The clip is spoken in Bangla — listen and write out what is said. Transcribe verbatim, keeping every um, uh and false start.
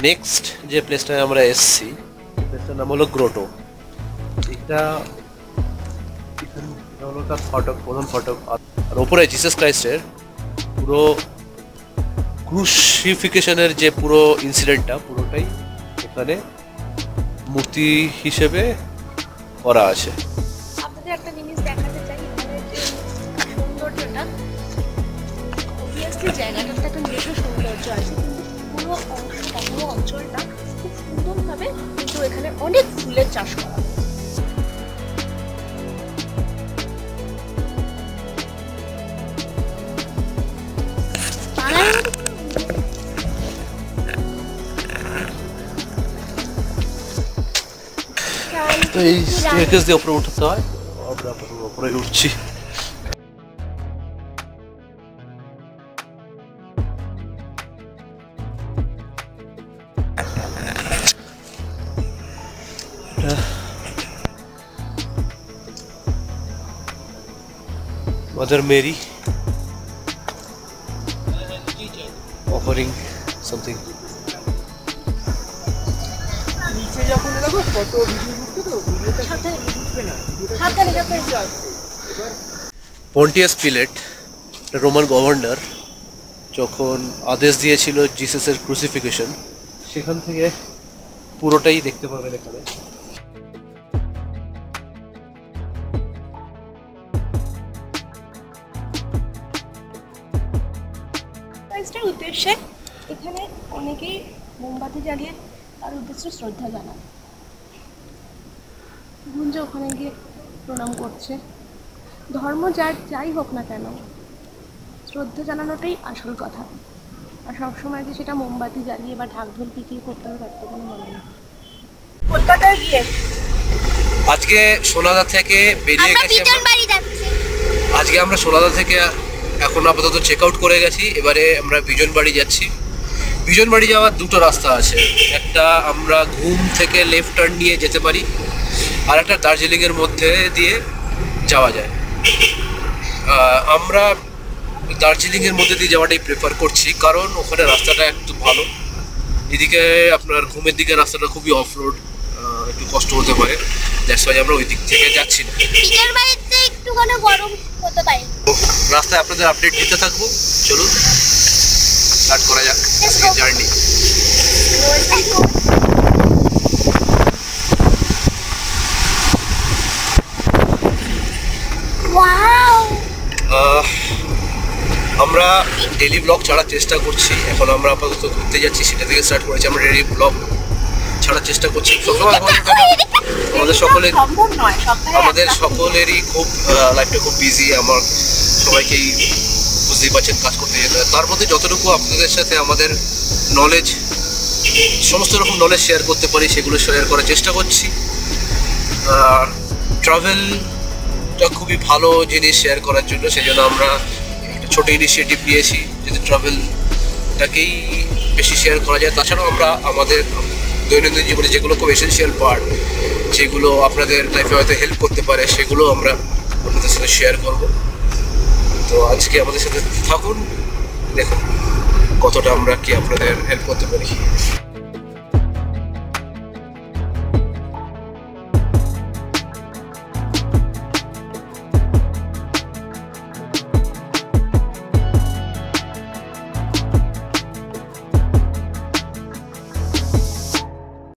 নেক্সট যে প্লেসটায় আমরা এসেছি প্লেসটার নাম হলো গ্রোটো। এটা হলো তার ফটক, প্রধান ফটক। আর ওপরে জিসাস ক্রাইস্টের পুরো ক্রুসিফিকেশনের যে পুরো ইনসিডেন্টটা পুরোটাই এখানে মূর্তি হিসেবে করা আছে। আপনাদের একটা জিনিস দেখাতে চাই, এখানে যে সৌন্দর্যটা, অবভিয়াসলি জায়গাটার একটা নিজস্ব সৌন্দর্য আছে, কিন্তু পুরো অংশটা পুরো অঞ্চলটা খুব সুন্দরভাবে কিন্তু এখানে অনেক ফুলের চাষ করা হয়। তো এই স্টেয়ারকেস দিয়ে উপরে উঠতে হয়, আমরা উপরে উঠছি। Mother Mary offering something. Pontius Pilate, Roman governor, যখন আদেশ দিয়েছিল জিসাসের ক্রুসিফিকেশন, সেখান থেকে পুরোটাই দেখতে পাবেন এখানে। উদ্দেশ্যে এখানে অনেকেই মোমবাতি জ্বালিয়ে তার উদ্দেশ্যে শ্রদ্ধা জানায়। গুঞ্জ ওখানে গিয়ে প্রণাম করছে। ধর্ম যার যাই হোক না কেন, শ্রদ্ধা জানানোটাই আসল কথা। আর সবসময় যে সেটা মোমবাতি জ্বালিয়ে বা ঢাক ঢোল পিটিয়ে করতে হবে তার তো কোনো মানে নেই। কলকাতায় গিয়ে আজকে সোনাদা থেকে বেরিয়ে গেছি। আজকে আমরা সোনাদা থেকে এখন আপাতত চেক আউট করে গেছি। এবারে আমরা বিজন বাড়ি যাচ্ছি। বিজন বাড়ি যাওয়ার দুটো রাস্তা আছে, একটা আমরা ঘুম থেকে লেফট টার্ন নিয়ে যেতে পারি, আর একটা দার্জিলিংয়ের মধ্যে দিয়ে যাওয়া যায়। আমরা দার্জিলিংয়ের মধ্যে দিয়ে যাওয়াটাই প্রেফার করছি, কারণ ওখানে রাস্তাটা একটু ভালো। এদিকে আপনার ঘুমের দিকে রাস্তাটা খুবই অফ রোড, একটু কষ্ট হতে পারে। দ্যাটস ওয়াই আমরা ওই দিক থেকে যাচ্ছি না। একটুখানি গরম হতে পারে। রাস্তায় আপনাদের আপডেট দিতে থাকবো। চলুন স্টার্ট করা যাক আজকের জার্নি। আমরা ডেলি ব্লগ ছাড়ার চেষ্টা করছি। এখন আমরা আপাতত ঘুরতে যাচ্ছি, সেটা থেকে স্টার্ট করেছি। আমরা ডেলি ব্লগ ছাড়ার চেষ্টা করছি। আমাদের সকলের আমাদের সকলেরই খুব লাইফটা খুব বিজি। আমার সবাইকেই বুঝতেই পারছেন কাজ করতে যেতে হয়। তার মধ্যে যতটুকু আপনাদের সাথে আমাদের নলেজ, সমস্ত রকম নলেজ শেয়ার করতে পারি সেগুলো শেয়ার করার চেষ্টা করছি। ট্রাভেলটা খুবই ভালো জিনিস শেয়ার করার জন্য, সেই জন্য আমরা একটা ছোটো ইনিশিয়েটিভ নিয়েছি যাতে ট্রাভেলটাকেই বেশি শেয়ার করা যায়। তাছাড়াও আমরা আমাদের দৈনন্দিন জীবনে যেগুলো খুব এসেন্সিয়াল পার্ট, যেগুলো আপনাদের লাইফে হয়তো হেল্প করতে পারে, সেগুলো আমরা আপনাদের সাথে শেয়ার করব। তো আজকে আমাদের সাথে থাকুন, দেখুন কতটা আমরা কি আপনাদের হেল্প করতে পারি।